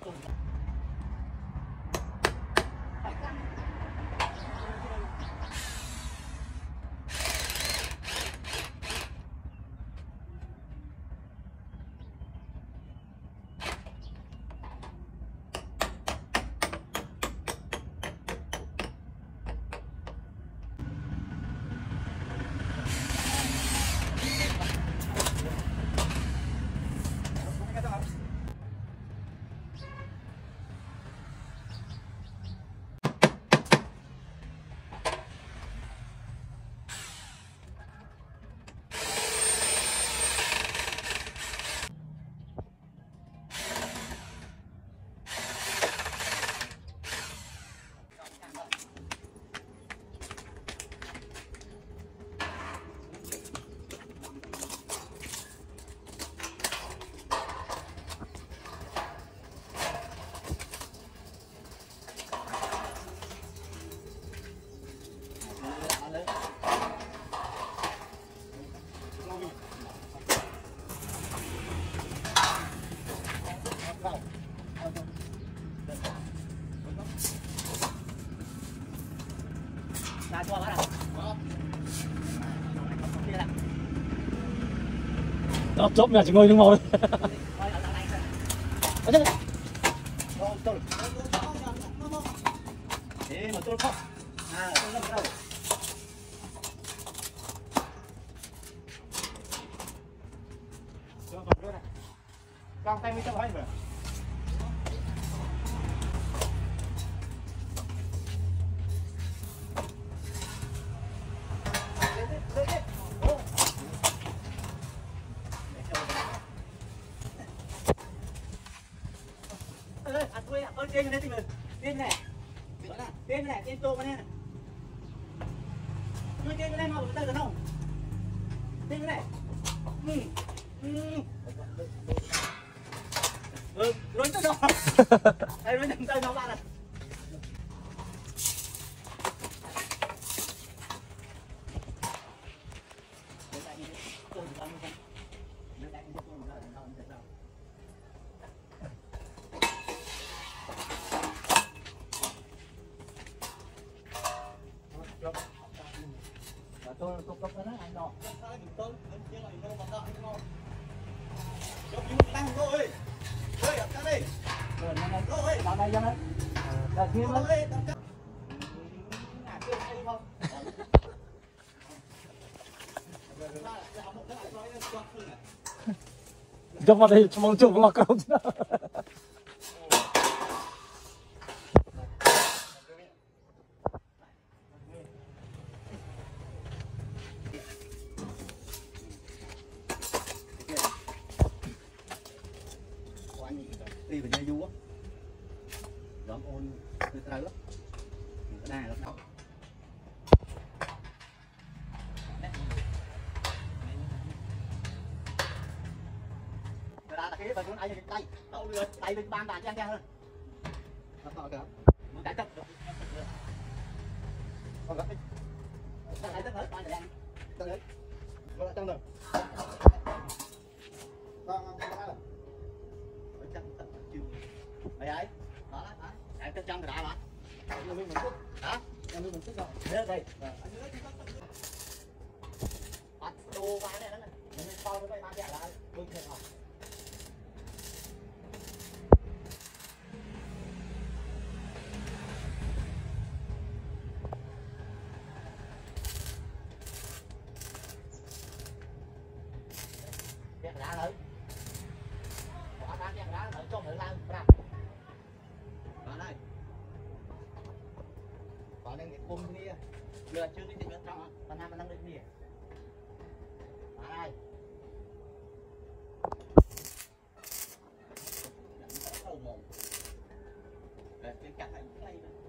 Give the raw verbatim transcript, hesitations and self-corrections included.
Ra cho bác nào. Đó, chốt nhà chỉ ngồi đứng màu đấy. Thế mà tôi không. À, tôi không đâu. Căng tay mới cho anh vậy. Tên này tên tên này tên này tên tô cái này chơi tên cái này mà tay được không tên cái này ừ ừ rồi tới đâu đây rồi nhầm tay nó bạn này tôi tôi cấp nó anh nọ tôi anh chưa lại đâu mà đợi anh nọ chụp những tăng thôi ơi ở đây rồi này thôi vào đây cho nó là thêm nó trong vào đây cho mong chụp ngọc không chứ đi về nhà du á, đón ôn từ từ lắm, cái này lắm đâu. Người ta cái phần ai đây, đây, đâu lừa, đây bên ban đàn trang trang hơn. Nó to kìa, muốn cải cách được. Còn gấp đi, cái này tất hết, ban đàn, tất hết, nó lại trong rồi. Mày ấy, đó đó, em chân chân rồi đã mà. Em mình chút, hả? Em mình chút rồi. Đây đây. Bắt đồ bán này đó này. Mình sau cái bán rẻ lại, bưng thêm vào. Đá lớn. Bỏ đá đá lớn cho người lao ra. Đó đây. Còn đang cái cung kia. Lừa chưa đi bên trong á, còn hai đang đi kia. Đó đây. Đây, cái cắt này đây.